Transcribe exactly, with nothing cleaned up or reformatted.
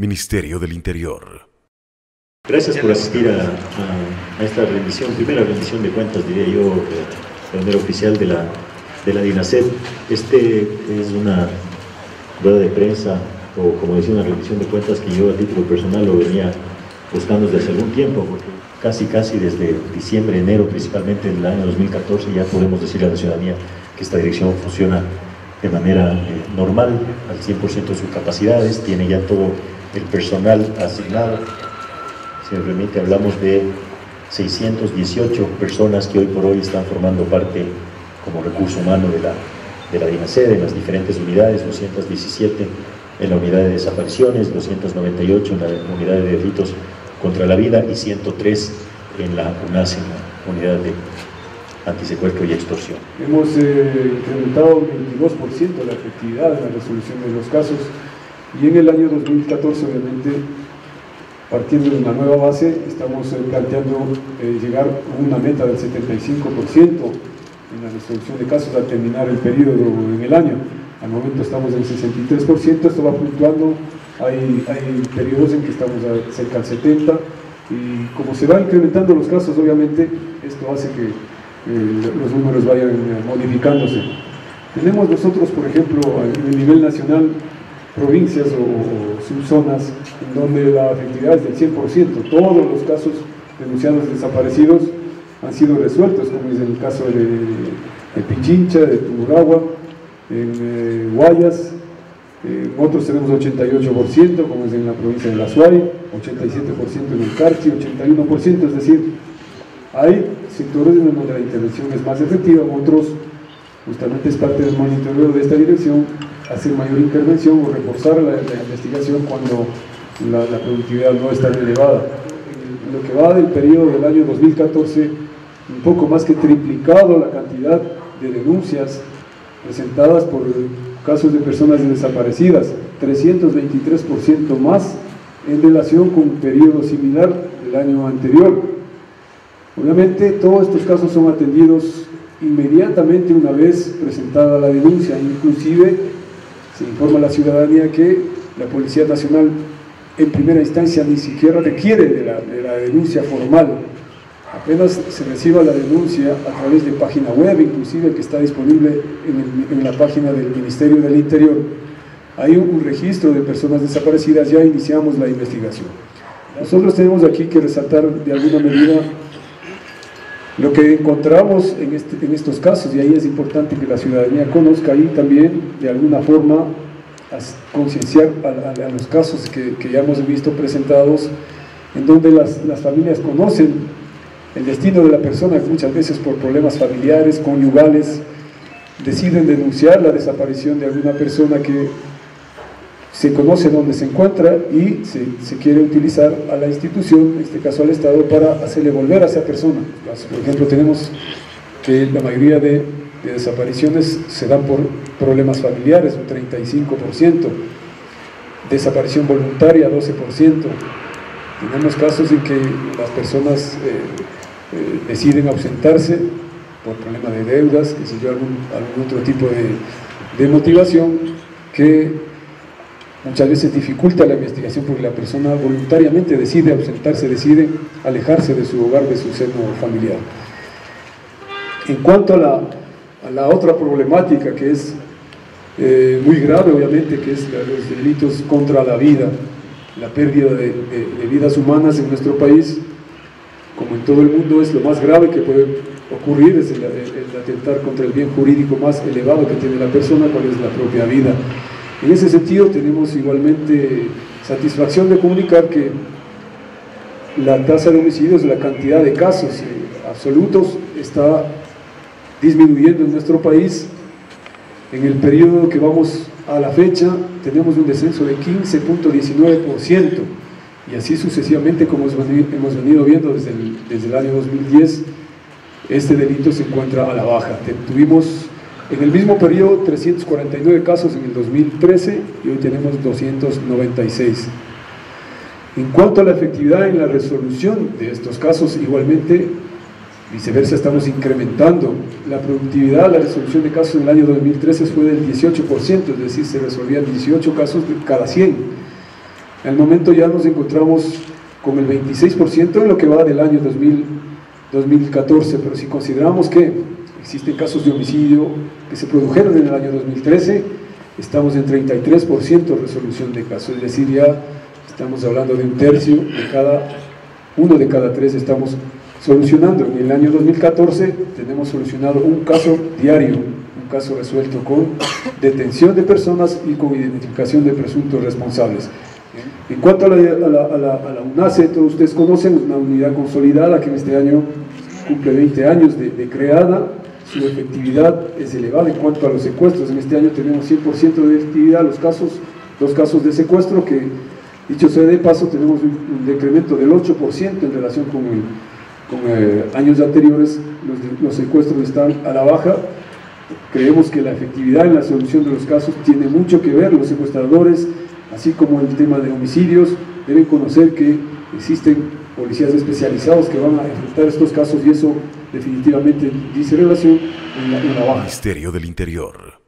Ministerio del Interior. Gracias por asistir a, a, a esta rendición, primera rendición de cuentas, diría yo, de, de manera oficial de la, de la DINASED. Este es una rueda de prensa, o como decía, una rendición de cuentas que yo a título personal lo venía buscando desde hace algún tiempo, porque casi casi desde diciembre, enero, principalmente del año dos mil catorce, ya podemos decirle a la ciudadanía que esta dirección funciona de manera eh, normal, al cien por ciento de sus capacidades, tiene ya todo el personal asignado. Si me permite, hablamos de seiscientas dieciocho personas que hoy por hoy están formando parte como recurso humano de la, de la DINASED en las diferentes unidades, doscientas diecisiete en la unidad de desapariciones, doscientas noventa y ocho en la unidad de delitos contra la vida y ciento tres en la UNASE, en la unidad de antisecuestro y extorsión. Hemos eh, incrementado un veintidós por ciento la efectividad en la resolución de los casos y en el año dos mil catorce, obviamente, partiendo de una nueva base, estamos eh, planteando eh, llegar a una meta del setenta y cinco por ciento en la resolución de casos al terminar el periodo en el año. Al momento estamos en el sesenta y tres por ciento, esto va fluctuando, hay, hay periodos en que estamos cerca del setenta por ciento y como se van incrementando los casos, obviamente, esto hace que eh, los números vayan modificándose. Tenemos nosotros, por ejemplo, a nivel nacional, provincias o, o subzonas en donde la efectividad es del cien por ciento. Todos los casos denunciados desaparecidos han sido resueltos, como es el caso de, de Pichincha, de Tungurahua, en eh, Guayas, eh, otros tenemos ochenta y ocho por ciento, como es en la provincia de La Suay, ochenta y siete por ciento en el Carchi, ochenta y uno por ciento, es decir, hay sectores en donde la intervención es más efectiva, otros, justamente es parte del monitoreo de esta dirección, hacer mayor intervención o reforzar la, la investigación cuando la, la productividad no es tan elevada. En lo que va del periodo del año dos mil catorce, un poco más que triplicado la cantidad de denuncias presentadas por casos de personas desaparecidas, trescientos veintitrés por ciento más en relación con un periodo similar del año anterior. Obviamente todos estos casos son atendidos inmediatamente una vez presentada la denuncia, inclusive se informa a la ciudadanía que la Policía Nacional en primera instancia ni siquiera requiere de la, de la denuncia formal. Apenas se reciba la denuncia a través de página web, inclusive que está disponible en, el, en la página del Ministerio del Interior, hay un, un registro de personas desaparecidas, ya iniciamos la investigación. Nosotros tenemos aquí que resaltar de alguna medida lo que encontramos en, este, en estos casos, y ahí es importante que la ciudadanía conozca y también de alguna forma concienciar a, a, a los casos que, que ya hemos visto presentados, en donde las, las familias conocen el destino de la persona, que muchas veces por problemas familiares, conyugales, deciden denunciar la desaparición de alguna persona que se conoce dónde se encuentra y se, se quiere utilizar a la institución, en este caso al Estado, para hacerle volver a esa persona. Por ejemplo, tenemos que la mayoría de, de desapariciones se dan por problemas familiares, un treinta y cinco por ciento, desaparición voluntaria, doce por ciento. Tenemos casos en que las personas eh, eh, deciden ausentarse por problema de deudas, que sé yo, algún, algún otro tipo de, de motivación que muchas veces dificulta la investigación porque la persona voluntariamente decide ausentarse, decide alejarse de su hogar, de su seno familiar. En cuanto a la, a la otra problemática que es eh, muy grave, obviamente, que es la, los delitos contra la vida, la pérdida de, de, de vidas humanas en nuestro país, como en todo el mundo, es lo más grave que puede ocurrir, es el, el, el atentar contra el bien jurídico más elevado que tiene la persona, cuál es la propia vida. En ese sentido tenemos igualmente satisfacción de comunicar que la tasa de homicidios, la cantidad de casos eh, absolutos está disminuyendo en nuestro país. En el periodo que vamos a la fecha tenemos un descenso de quince punto diecinueve por ciento y así sucesivamente, como hemos venido viendo desde el, desde el año dos mil diez, este delito se encuentra a la baja. Tuvimos en el mismo periodo trescientos cuarenta y nueve casos en el dos mil trece y hoy tenemos doscientos noventa y seis. En cuanto a la efectividad en la resolución de estos casos, igualmente, viceversa, estamos incrementando la productividad. La resolución de casos en el año dos mil trece fue del dieciocho por ciento, es decir, se resolvían dieciocho casos de cada cien. En el momento ya nos encontramos con el veintiséis por ciento en lo que va del año dos mil, dos mil catorce, pero si consideramos que existen casos de homicidio que se produjeron en el año dos mil trece, estamos en treinta y tres por ciento de resolución de casos, es decir, ya estamos hablando de un tercio de cada, uno de cada tres estamos solucionando. En el año dos mil catorce tenemos solucionado un caso diario, un caso resuelto con detención de personas y con identificación de presuntos responsables. En cuanto a la, a la, a la, a la UNACE, todos ustedes conocen, una unidad consolidada que en este año cumple veinte años de, de creada. Su efectividad es elevada en cuanto a los secuestros. En este año tenemos cien por ciento de efectividad. Los casos, dos casos de secuestro que, dicho sea de paso, tenemos un, un decremento del ocho por ciento en relación con, el, con eh, años anteriores. Los, los secuestros están a la baja. Creemos que la efectividad en la solución de los casos tiene mucho que ver. Los secuestradores, así como el tema de homicidios, deben conocer que existen policías especializados que van a enfrentar estos casos, y eso definitivamente dice relación en la, en la baja. Ministerio del Interior.